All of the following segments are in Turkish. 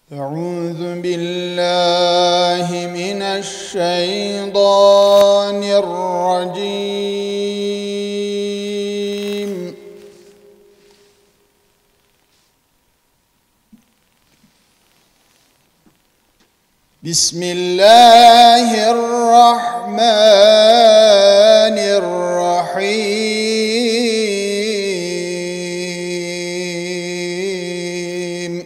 أعوذ بالله من الشيطان الرجيم. بسم الله الرحمن الرحيم.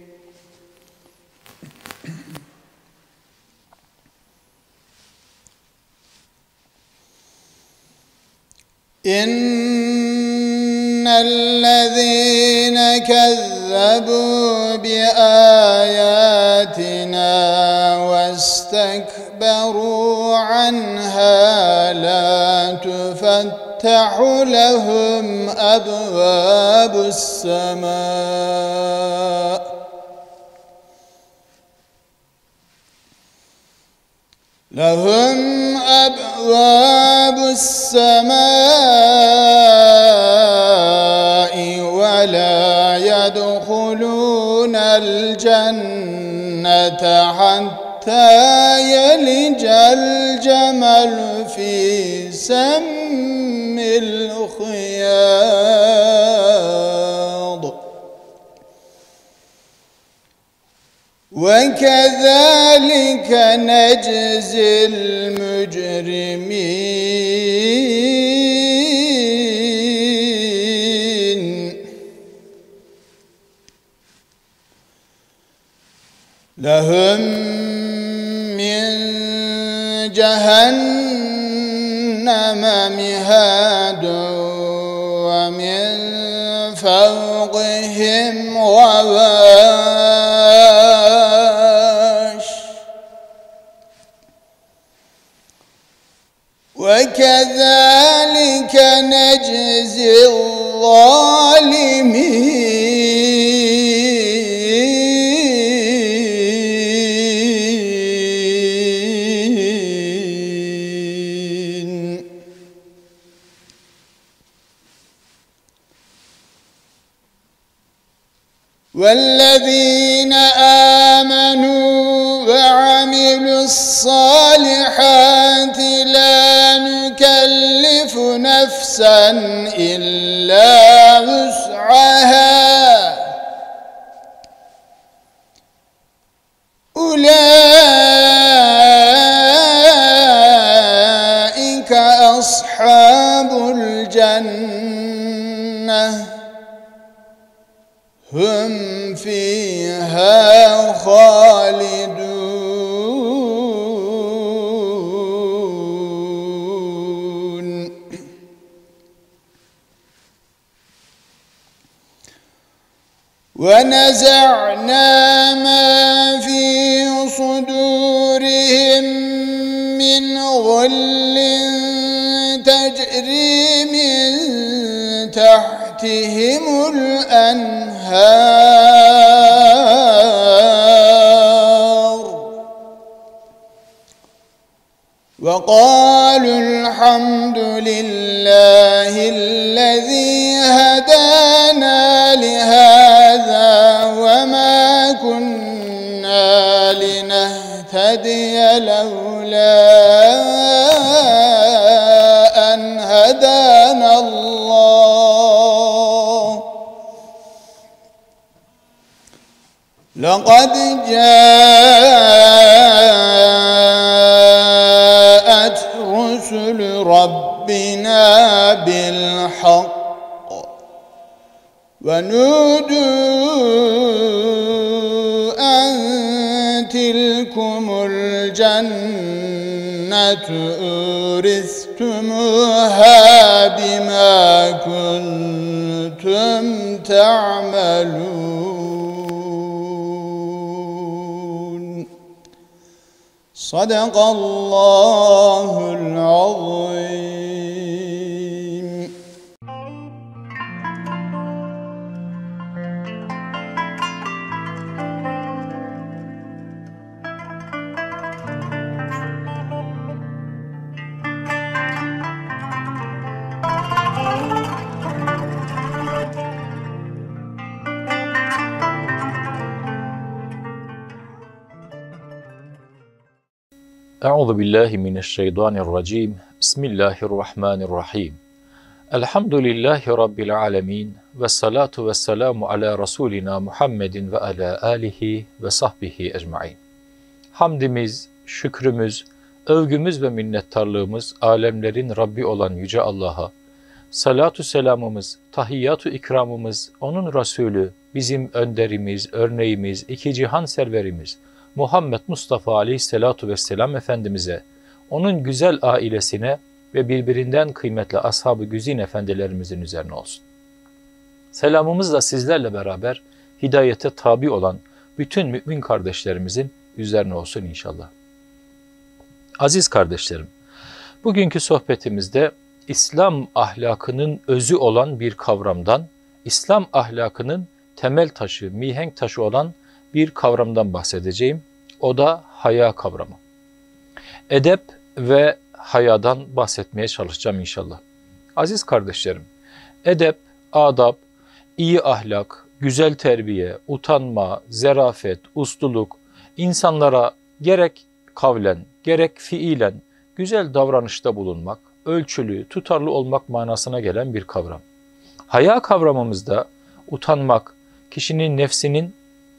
إن الذين كذبوا بآياتنا واستكبروا عنها لا تفتح لهم أبواب السماء ولا يدخلون الجنة حتى يلج الجمل في سم الخياط. وكذلك نجزي المجرمين. لهم من جهنم مهاد ومن فوقهم غواش وكذلك نجزي الظالمين. والذين آمنوا وعملوا الصالحات لا نكلف نفسا إلا وسعها أولئك أصحاب الجنة هم فيها خالدون. ونزعنا ما في صدورهم من غل تجري من تحتهم الأنهار وقالوا الحمد لله الذي هدانا لهذا وما كنا لنهتدي لولا أن هدانا الله. لقد جاءت رسل ربنا بالحق ونودوا أن تلكم الجنة أورثتموها بما كنتم تعملون. صدق الله العظيم. Euzu billahi mineşşeytanirracim. Bismillahirrahmanirrahim. Elhamdülillahi rabbil alamin ve salatu vesselamu ala rasulina Muhammedin ve ala alihi ve sahbihi ecmaîn. Hamdimiz, şükrümüz, övgümüz ve minnettarlığımız alemlerin Rabbi olan yüce Allah'a. Salatu selamımız, tahiyyatu ikramımız, onun Resulü, bizim önderimiz, örneğimiz, iki cihan serverimiz Muhammed Mustafa Aleyhisselatu Vesselam Efendimiz'e, onun güzel ailesine ve birbirinden kıymetli ashab-ı güzin efendilerimizin üzerine olsun. Selamımız da sizlerle beraber hidayete tabi olan bütün mümin kardeşlerimizin üzerine olsun inşallah. Aziz kardeşlerim, bugünkü sohbetimizde İslam ahlakının özü olan bir kavramdan, İslam ahlakının temel taşı, mihenk taşı olan bir kavramdan bahsedeceğim. O da haya kavramı. Edep ve hayadan bahsetmeye çalışacağım inşallah. Aziz kardeşlerim, edep, adab, iyi ahlak, güzel terbiye, utanma, zerafet, usluluk, insanlara gerek kavlen, gerek fiilen güzel davranışta bulunmak, ölçülü, tutarlı olmak manasına gelen bir kavram. Haya kavramımızda utanmak, kişinin nefsinin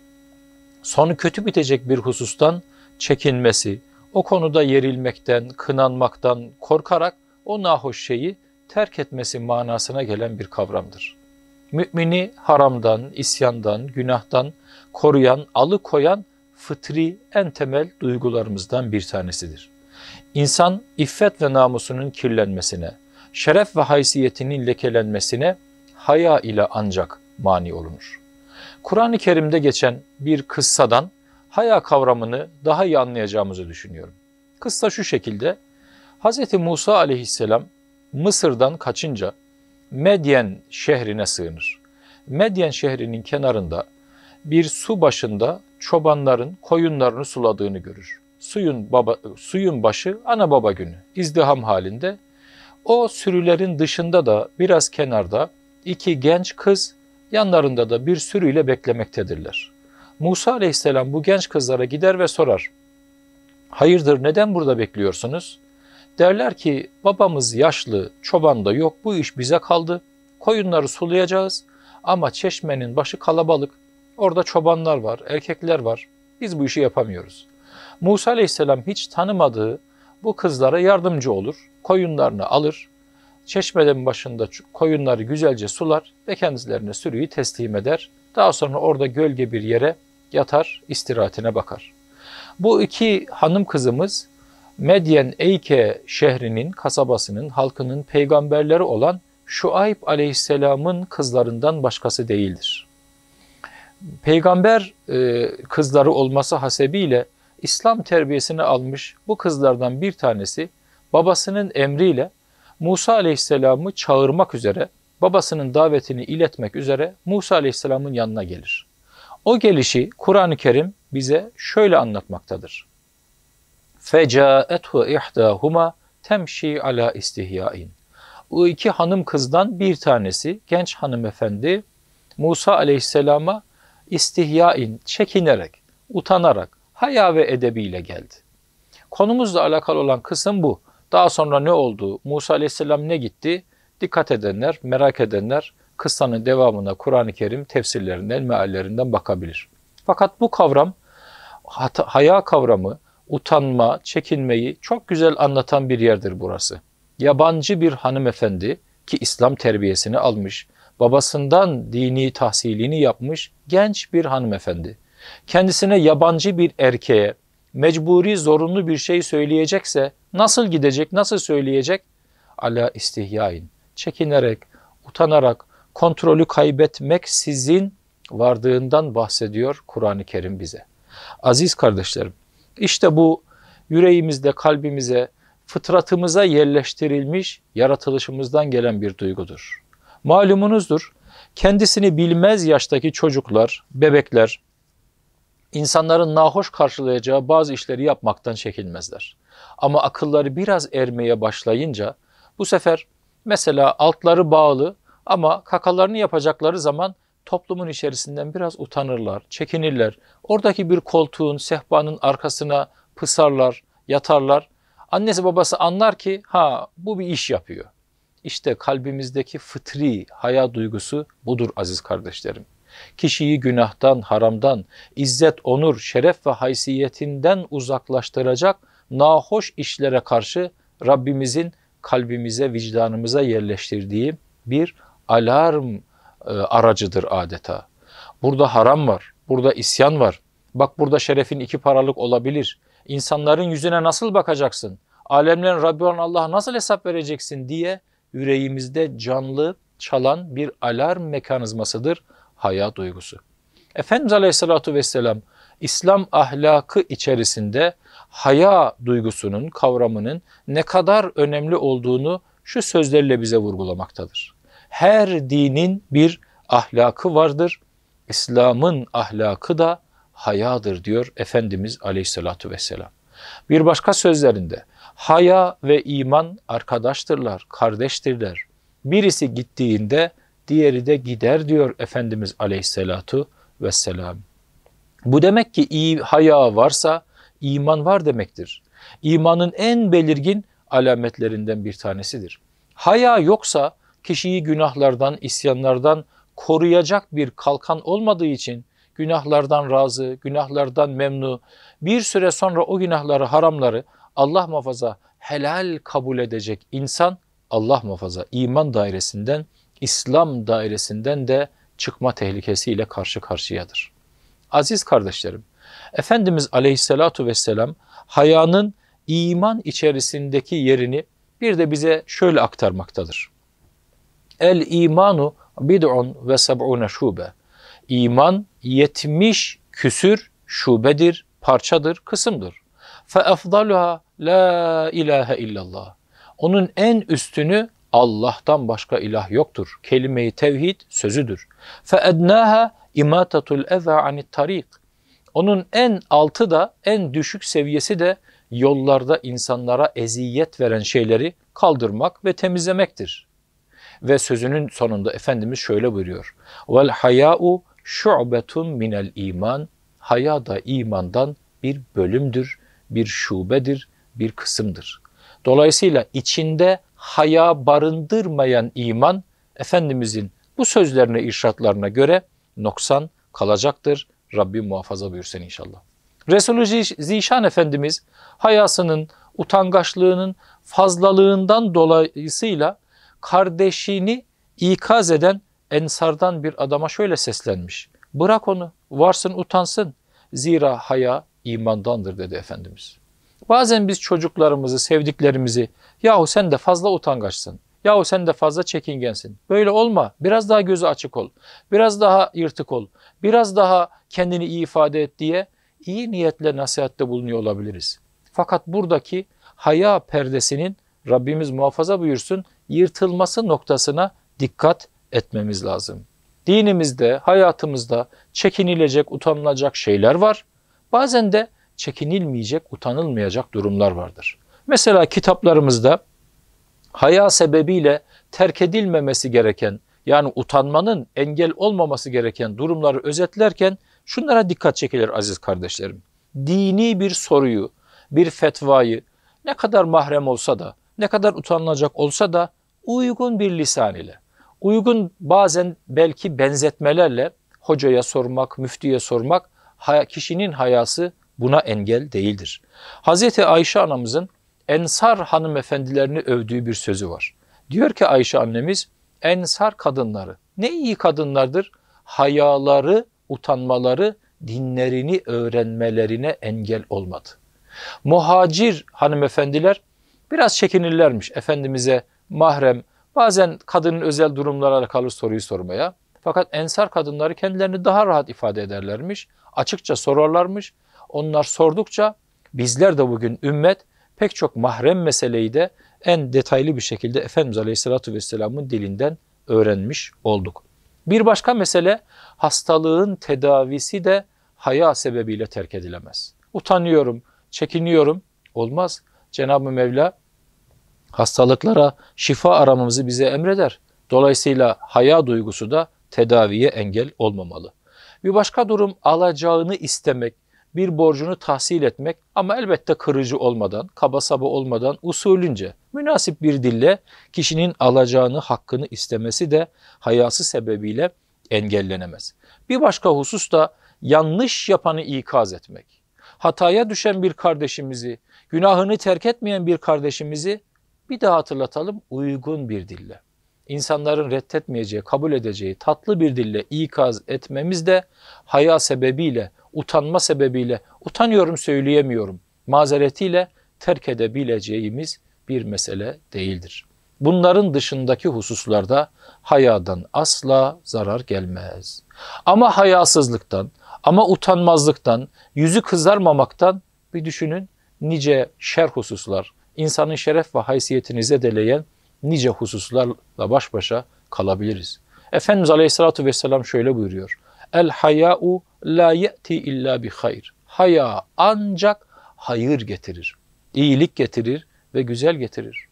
sonu kötü bitecek bir husustan çekinmesi, o konuda yerilmekten, kınanmaktan korkarak o nahoş şeyi terk etmesi manasına gelen bir kavramdır. Mümini haramdan, isyandan, günahtan koruyan, alıkoyan fıtri en temel duygularımızdan bir tanesidir. İnsan iffet ve namusunun kirlenmesine, şeref ve haysiyetinin lekelenmesine haya ile ancak mani olunur. Kur'an-ı Kerim'de geçen bir kıssadan haya kavramını daha iyi anlayacağımızı düşünüyorum. Kıssa şu şekilde: Hz. Musa aleyhisselam Mısır'dan kaçınca Medyen şehrine sığınır. Medyen şehrinin kenarında bir su başında çobanların koyunlarını suladığını görür. Suyun başı ana baba günü, izdiham halinde. O sürülerin dışında da biraz kenarda iki genç kız, yanlarında da bir sürüyle beklemektedirler. Musa aleyhisselam bu genç kızlara gider ve sorar: hayırdır, neden burada bekliyorsunuz? Derler ki babamız yaşlı, çoban da yok, bu iş bize kaldı. Koyunları sulayacağız ama çeşmenin başı kalabalık. Orada çobanlar var, erkekler var. Biz bu işi yapamıyoruz. Musa aleyhisselam hiç tanımadığı bu kızlara yardımcı olur. Koyunlarını alır. Çeşmenin başında koyunları güzelce sular ve kendilerine sürüyü teslim eder. Daha sonra orada gölge bir yere yatar, istirahatine bakar. Bu iki hanım kızımız Medyen Eyke şehrinin, kasabasının, halkının peygamberleri olan Şuayb aleyhisselamın kızlarından başkası değildir. Peygamber kızları olması hasebiyle İslam terbiyesini almış bu kızlardan bir tanesi babasının emriyle Musa aleyhisselamı çağırmak üzere, babasının davetini iletmek üzere Musa aleyhisselamın yanına gelir. O gelişi Kur'an-ı Kerim bize şöyle anlatmaktadır. فَجَاءَتْهُ اِحْدَاهُمَا تَمْشِي عَلَى اِسْتِهْيَائِينَ. O iki hanım kızdan bir tanesi, genç hanımefendi, Musa aleyhisselama istihyain, çekinerek, utanarak, haya ve edebiyle geldi. Konumuzla alakalı olan kısım bu. Daha sonra ne oldu? Musa aleyhisselam ne gitti? Dikkat edenler, merak edenler kıssanın devamına Kur'an-ı Kerim tefsirlerinden, meallerinden bakabilir. Fakat bu kavram, haya kavramı, utanma, çekinmeyi çok güzel anlatan bir yerdir burası. Yabancı bir hanımefendi ki İslam terbiyesini almış, babasından dini tahsilini yapmış genç bir hanımefendi. Kendisine yabancı bir erkeğe mecburi, zorunlu bir şey söyleyecekse nasıl gidecek, nasıl söyleyecek? Ala istihyain, çekinerek, utanarak, kontrolü kaybetmeksizin vardığından bahsediyor Kur'an-ı Kerim bize. Aziz kardeşlerim, işte bu yüreğimizde, kalbimize, fıtratımıza yerleştirilmiş, yaratılışımızdan gelen bir duygudur. Malumunuzdur, kendisini bilmez yaştaki çocuklar, bebekler, insanların nahoş karşılayacağı bazı işleri yapmaktan çekinmezler. Ama akılları biraz ermeye başlayınca, bu sefer mesela altları bağlı ama kakalarını yapacakları zaman toplumun içerisinden biraz utanırlar, çekinirler. Oradaki bir koltuğun, sehpanın arkasına pısarlar yatarlar. Annesi babası anlar ki bu bir iş yapıyor. İşte kalbimizdeki fıtri haya duygusu budur aziz kardeşlerim. Kişiyi günahtan, haramdan, izzet, onur, şeref ve haysiyetinden uzaklaştıracak nahoş işlere karşı Rabbimizin kalbimize, vicdanımıza yerleştirdiği bir alarm aracıdır adeta. Burada haram var, burada isyan var. Bak burada şerefin 2 paralık olabilir. İnsanların yüzüne nasıl bakacaksın? Alemlerin Rabbi olan Allah'a nasıl hesap vereceksin diye yüreğimizde canlı çalan bir alarm mekanizmasıdır haya duygusu. Efendimiz Aleyhisselatü Vesselam İslam ahlakı içerisinde haya duygusunun, kavramının ne kadar önemli olduğunu şu sözlerle bize vurgulamaktadır. Her dinin bir ahlakı vardır. İslam'ın ahlakı da hayadır diyor Efendimiz Aleyhisselatü Vesselam. Bir başka sözlerinde haya ve iman arkadaştırlar, kardeştirler. Birisi gittiğinde diğeri de gider diyor Efendimiz Aleyhisselatü Vesselam. Bu demek ki haya varsa iman var demektir. İmanın en belirgin alametlerinden bir tanesidir. Haya yoksa kişiyi günahlardan, isyanlardan koruyacak bir kalkan olmadığı için günahlardan razı, günahlardan memnun, bir süre sonra o günahları, haramları Allah muhafaza helal kabul edecek insan Allah muhafaza iman dairesinden, İslam dairesinden de çıkma tehlikesiyle karşı karşıyadır. Aziz kardeşlerim, Efendimiz Aleyhisselatu Vesselam hayanın iman içerisindeki yerini bir de bize şöyle aktarmaktadır. El imanu bid'un ve seb'une şube. İman 70 küsür şubedir, parçadır, kısımdır. Fe efdaluha la ilahe illallah. Onun en üstünü Allah'tan başka ilah yoktur. Kelime-i tevhid sözüdür. Fe ednaha imatatul eza anit tarik. Onun en altı da, en düşük seviyesi de yollarda insanlara eziyet veren şeyleri kaldırmak ve temizlemektir. Ve sözünün sonunda Efendimiz şöyle buyuruyor. Vel haya'u şu'betun minel iman. Haya da imandan bir bölümdür, bir şubedir, bir kısımdır. Dolayısıyla içinde haya barındırmayan iman, Efendimizin bu sözlerine, irşatlarına göre noksan kalacaktır. Rabbim muhafaza buyursun inşallah. Resulü Zişan Efendimiz hayasının, utangaçlığının fazlalığından dolayısıyla kardeşini ikaz eden ensardan bir adama şöyle seslenmiş. Bırak onu, varsın utansın. Zira haya imandandır dedi Efendimiz. Bazen biz çocuklarımızı, sevdiklerimizi yahu sen de fazla utangaçsın, yahu sen de fazla çekingensin. Böyle olma, biraz daha gözü açık ol, biraz daha yırtık ol, biraz daha kendini iyi ifade et diye iyi niyetle nasihatte bulunuyor olabiliriz. Fakat buradaki haya perdesinin Rabbimiz muhafaza buyursun yırtılması noktasına dikkat etmemiz lazım. Dinimizde, hayatımızda çekinilecek, utanılacak şeyler var. Bazen de çekinilmeyecek, utanılmayacak durumlar vardır. Mesela kitaplarımızda haya sebebiyle terk edilmemesi gereken, yani utanmanın engel olmaması gereken durumları özetlerken şunlara dikkat çekilir aziz kardeşlerim. Dini bir soruyu, bir fetvayı ne kadar mahrem olsa da, ne kadar utanılacak olsa da uygun bir lisan ile, uygun bazen belki benzetmelerle hocaya sormak, müftüye sormak, kişinin hayası buna engel değildir. Hazreti Ayşe anamızın Ensar hanımefendilerini övdüğü bir sözü var. Diyor ki Ayşe annemiz, Ensar kadınları ne iyi kadınlardır, hayaları, utanmaları, dinlerini öğrenmelerine engel olmadı. Muhacir hanımefendiler biraz çekinirlermiş Efendimiz'e mahrem, bazen kadının özel durumlara alakalı soruyu sormaya. Fakat Ensar kadınları kendilerini daha rahat ifade ederlermiş, açıkça sorarlarmış. Onlar sordukça bizler de bugün ümmet pek çok mahrem meseleyi de en detaylı bir şekilde Efendimiz Aleyhisselatü Vesselam'ın dilinden öğrenmiş olduk. Bir başka mesele hastalığın tedavisi de haya sebebiyle terk edilemez. Utanıyorum, çekiniyorum olmaz. Cenab-ı Mevla hastalıklara şifa aramamızı bize emreder. Dolayısıyla haya duygusu da tedaviye engel olmamalı. Bir başka durum alacağını istemek, bir borcunu tahsil etmek ama elbette kırıcı olmadan, kaba saba olmadan usulünce, münasip bir dille kişinin alacağını, hakkını istemesi de hayası sebebiyle engellenemez. Bir başka husus da yanlış yapanı ikaz etmek. Hataya düşen bir kardeşimizi, günahını terk etmeyen bir kardeşimizi bir daha hatırlatalım uygun bir dille. İnsanların reddetmeyeceği, kabul edeceği tatlı bir dille ikaz etmemiz de haya sebebiyle, utanma sebebiyle, utanıyorum söyleyemiyorum, mazeretiyle terk edebileceğimiz bir mesele değildir. Bunların dışındaki hususlarda hayadan asla zarar gelmez. Ama hayasızlıktan, ama utanmazlıktan, yüzü kızarmamaktan bir düşünün nice şer hususlar, insanın şeref ve haysiyetini zedeleyen nice hususlarla baş başa kalabiliriz. Efendimiz Aleyhisselatü Vesselam şöyle buyuruyor. El haya'u la ye'ti illa bi hayr. Haya ancak hayır getirir, iyilik getirir ve güzel getirir.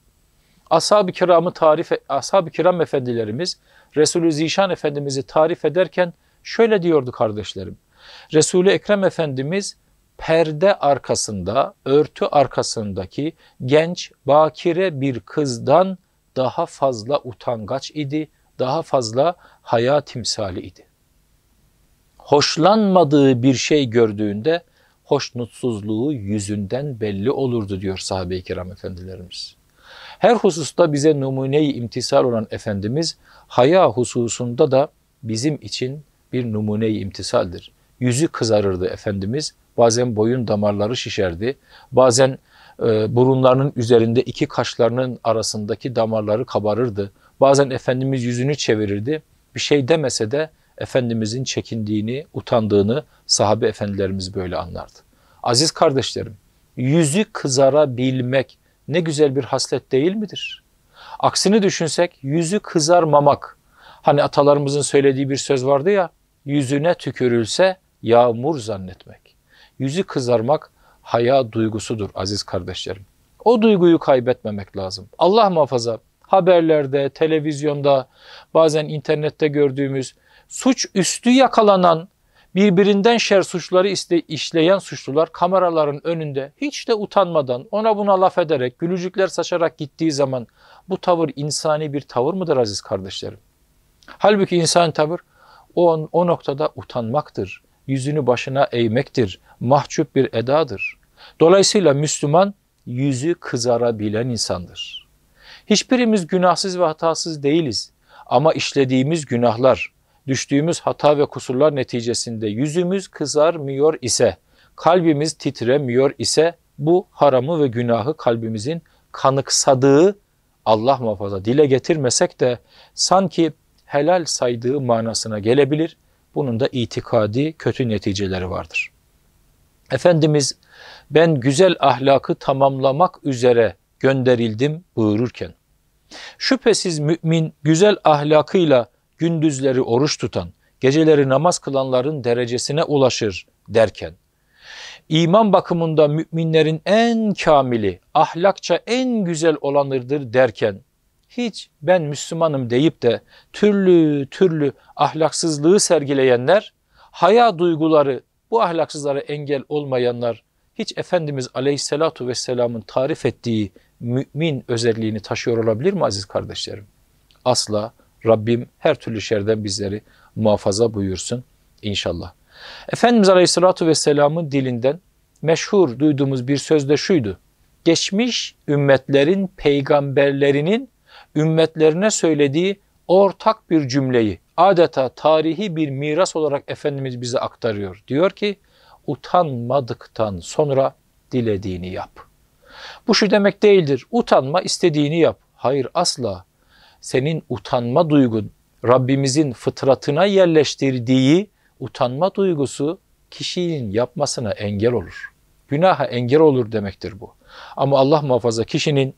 Ashab-ı kiram efendilerimiz Resulü Zişan Efendimiz'i tarif ederken şöyle diyordu kardeşlerim. Resul-i Ekrem Efendimiz perde arkasında, örtü arkasındaki genç, bakire bir kızdan daha fazla utangaç idi, daha fazla haya timsali idi. Hoşlanmadığı bir şey gördüğünde hoşnutsuzluğu yüzünden belli olurdu diyor sahabe-i kiram efendilerimiz. Her hususta bize numune-i imtisal olan Efendimiz, haya hususunda da bizim için bir numune-i imtisaldir. Yüzü kızarırdı Efendimiz, bazen boyun damarları şişerdi, bazen burunlarının üzerinde iki kaşlarının arasındaki damarları kabarırdı. Bazen Efendimiz yüzünü çevirirdi, bir şey demese de Efendimizin çekindiğini, utandığını sahabe efendilerimiz böyle anlardı. Aziz kardeşlerim, yüzü kızarabilmek ne güzel bir haslet değil midir? Aksini düşünsek yüzü kızarmamak. Hani atalarımızın söylediği bir söz vardı ya, yüzüne tükürülse yağmur zannetmek. Yüzü kızarmak haya duygusudur aziz kardeşlerim. O duyguyu kaybetmemek lazım. Allah muhafaza haberlerde, televizyonda, bazen internette gördüğümüz suçüstü yakalanan, birbirinden şer suçları işleyen suçlular kameraların önünde hiç de utanmadan ona buna laf ederek, gülücükler saçarak gittiği zaman bu tavır insani bir tavır mıdır aziz kardeşlerim? Halbuki insani tavır o noktada utanmaktır, yüzünü başına eğmektir, mahcup bir edadır. Dolayısıyla Müslüman yüzü kızarabilen insandır. Hiçbirimiz günahsız ve hatasız değiliz ama işlediğimiz günahlar, düştüğümüz hata ve kusurlar neticesinde yüzümüz kızarmıyor ise, kalbimiz titremiyor ise bu haramı ve günahı kalbimizin kanıksadığı, Allah muhafaza dile getirmesek de sanki helal saydığı manasına gelebilir. Bunun da itikadi kötü neticeleri vardır. Efendimiz ben güzel ahlakı tamamlamak üzere gönderildim buyururken, şüphesiz mümin güzel ahlakıyla gündüzleri oruç tutan, geceleri namaz kılanların derecesine ulaşır derken, iman bakımında müminlerin en kamili, ahlakça en güzel olanıdır derken, hiç ben Müslümanım deyip de türlü türlü ahlaksızlığı sergileyenler, haya duyguları, bu ahlaksızlara engel olmayanlar, hiç Efendimiz Aleyhisselatu Vesselam'ın tarif ettiği mümin özelliğini taşıyor olabilir mi aziz kardeşlerim? Asla. Rabbim her türlü şerden bizleri muhafaza buyursun inşallah. Efendimiz Aleyhisselatü Vesselam'ın dilinden meşhur duyduğumuz bir söz de şuydu. Geçmiş ümmetlerin peygamberlerinin ümmetlerine söylediği ortak bir cümleyi adeta tarihi bir miras olarak Efendimiz bize aktarıyor. Diyor ki utanmadıktan sonra dilediğini yap. Bu şu demek değildir. Utanma, istediğini yap. Hayır, asla. Senin utanma duygun, Rabbimizin fıtratına yerleştirdiği utanma duygusu kişinin yapmasına engel olur. Günaha engel olur demektir bu. Ama Allah muhafaza kişinin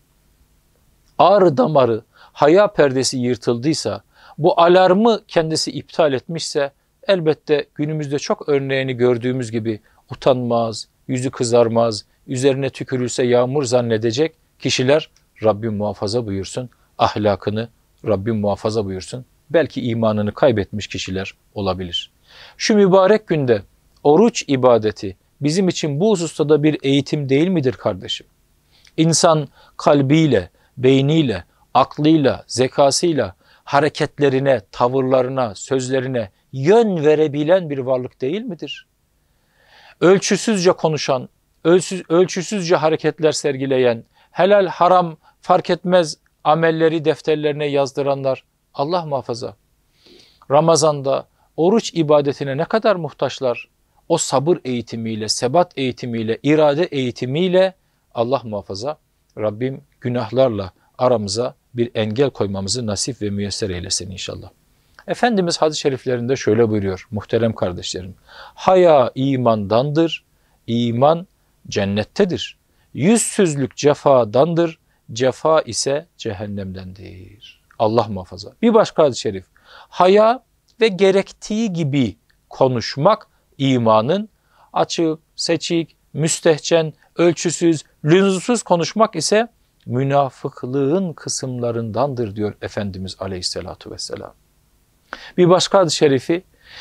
ağrı damarı, haya perdesi yırtıldıysa, bu alarmı kendisi iptal etmişse elbette günümüzde çok örneğini gördüğümüz gibi utanmaz, yüzü kızarmaz, üzerine tükürülse yağmur zannedecek kişiler Rabbim muhafaza buyursun, ahlakını Rabbim muhafaza buyursun. Belki imanını kaybetmiş kişiler olabilir. Şu mübarek günde oruç ibadeti bizim için bu hususta da bir eğitim değil midir kardeşim? İnsan kalbiyle, beyniyle, aklıyla, zekasıyla hareketlerine, tavırlarına, sözlerine yön verebilen bir varlık değil midir? Ölçüsüzce konuşan, ölçüsüzce hareketler sergileyen, helal haram fark etmez amelleri defterlerine yazdıranlar, Allah muhafaza, Ramazan'da oruç ibadetine ne kadar muhtaçlar? O sabır eğitimiyle, sebat eğitimiyle, irade eğitimiyle Allah muhafaza, Rabbim günahlarla aramıza bir engel koymamızı nasip ve müyesser eylesin inşallah. Efendimiz hadis-i şeriflerinde şöyle buyuruyor muhterem kardeşlerim. Haya imandandır, iman cennettedir. Yüzsüzlük cefadandır, cefa ise cehennemdendir. Allah muhafaza. Bir başka hadis-i şerif. Haya ve gerektiği gibi konuşmak imanın, açık, seçik, müstehcen, ölçüsüz, lüzumsuz konuşmak ise münafıklığın kısımlarındandır diyor Efendimiz Aleyhisselatü Vesselam. Bir başka hadis-i şerifi,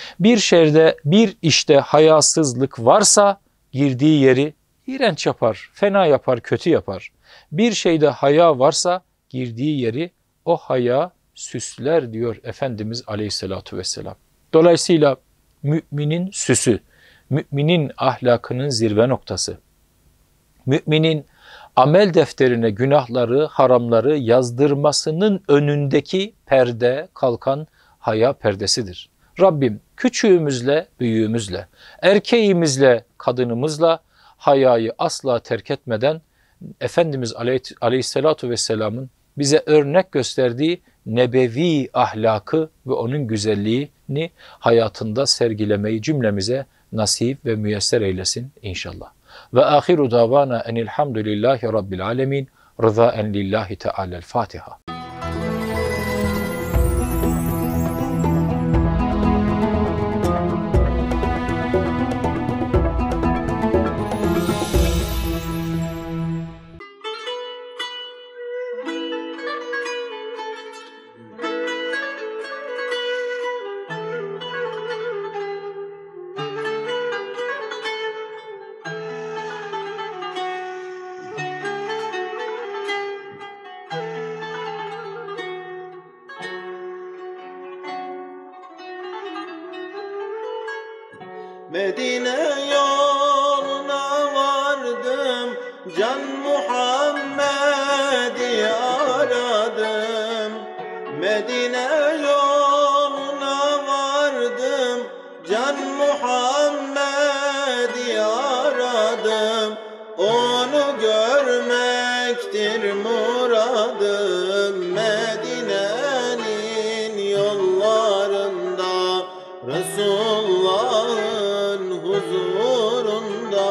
bir işte hayasızlık varsa girdiği yeri iğrenç yapar, fena yapar, kötü yapar. Bir şeyde haya varsa girdiği yeri o haya süsler diyor Efendimiz Aleyhisselatü Vesselam. Dolayısıyla müminin süsü, müminin ahlakının zirve noktası, müminin amel defterine günahları, haramları yazdırmasının önündeki perde, kalkan haya perdesidir. Rabbim küçüğümüzle, büyüğümüzle, erkeğimizle, kadınımızla hayayı asla terk etmeden Efendimiz Aleyhisselatü Vesselam'ın bize örnek gösterdiği nebevi ahlakı ve onun güzelliğini hayatında sergilemeyi cümlemize nasip ve müyesser eylesin inşallah. Ve ahiru davana enilhamdülillahi rabbil alemin rızaen lillahi teala'l Fatiha. Medine yoluna vardım, can Muhammed'i aradım. Medine yoluna vardım, can Muhammed'i aradım. Onu görmektir muradım, Medine'nin yollarında, Resulullah'ın huzurunda.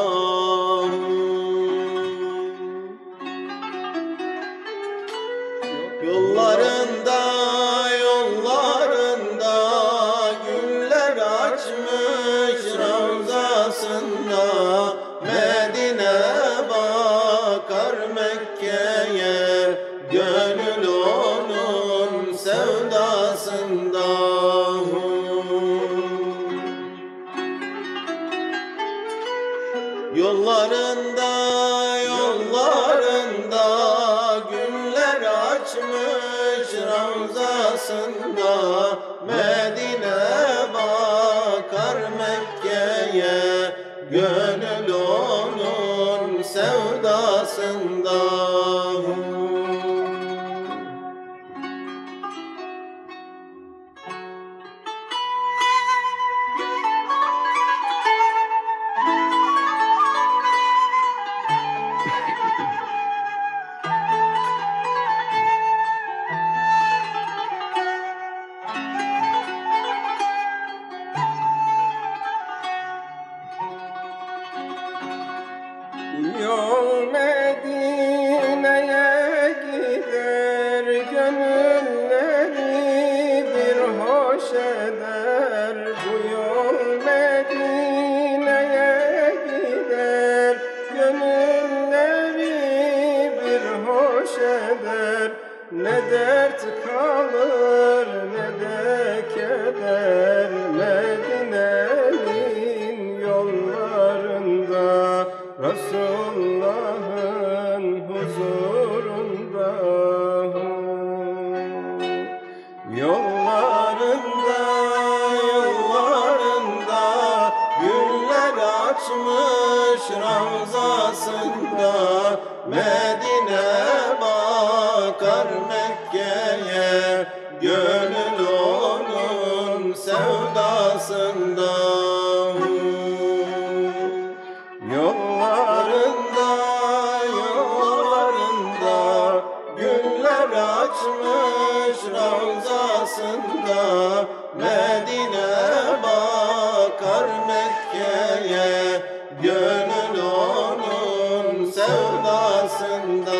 Yollarında, yollarında güller açmış ravzasında. Medine bakar Mekke'ye, gönül onun sevdasında. Yollarında, yollarında güller açmış ravzasında. Medine bakar Mekke'ye, gönül onun sevdasında. Yol Medine'ye gider, gönülleri bir hoş eder. Bu yol Medine'ye gider, gönülleri bir hoş eder. Ne dert kalır ne de keder, Medine'nin yollarında. Ravzasında Medine bakar Mekke'ye, gönül onun sevdasında. Yollarında, yollarında güller açmış Ravzasında Medine bakar Mekke'ye, gönül onun sevdasında.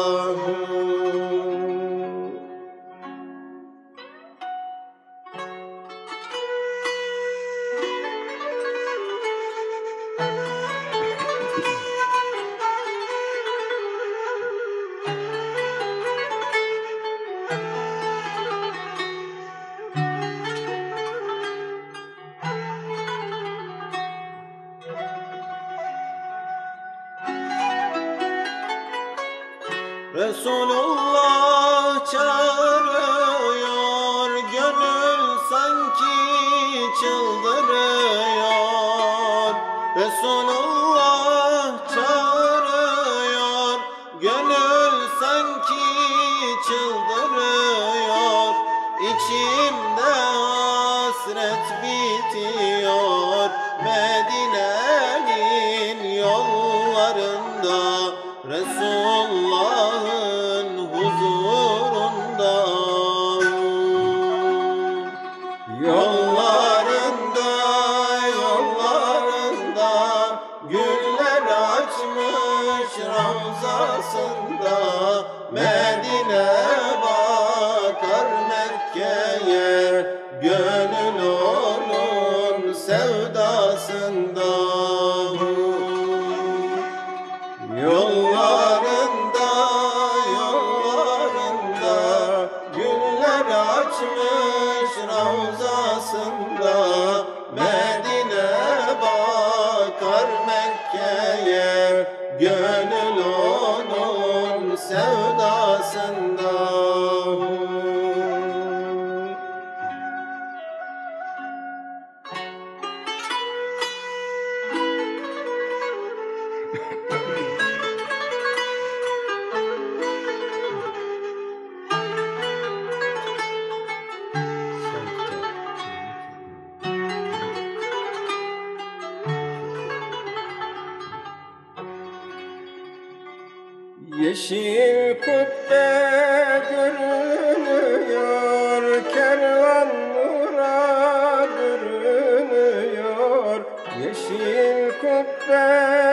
Resulullah çağırıyor, gönül sanki çıldırıyor. Resulullah çağırıyor, gönül sanki çıldırıyor. İçimde hasret bitiyor Medine'nin yollarında, Resulullah'ın huzurunda. Yollarında, yollarında güller açmış Ravzasında Medine bakar Mekke'ye, gönül onun sevdasında. Yollarında, yollarında güller açmış Ravzasında Medine bakar Mekke'ye, gönül onun sevdasında. Yeşil kubbe görünüyor, kervan nura bürünüyor. Yeşil kubbe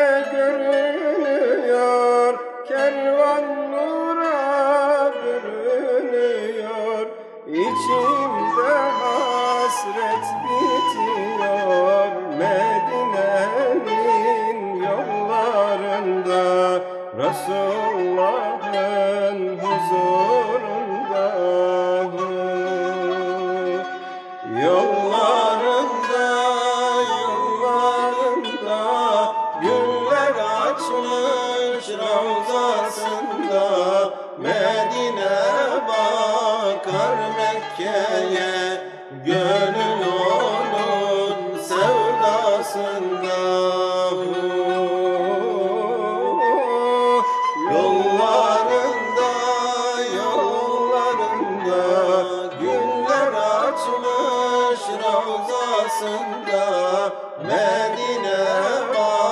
görünüyor, kervan nura bürünüyor. İçimde hasret bitiyor Medine'nin yollarında, Resulullah'ın huzurunda. Yollarında, yollarında güller açmış Ravzasında Medine bakar Mekke'ye, gönül onun sevdasında. Yollarında, yollarında güller açmış Ravzasında Medine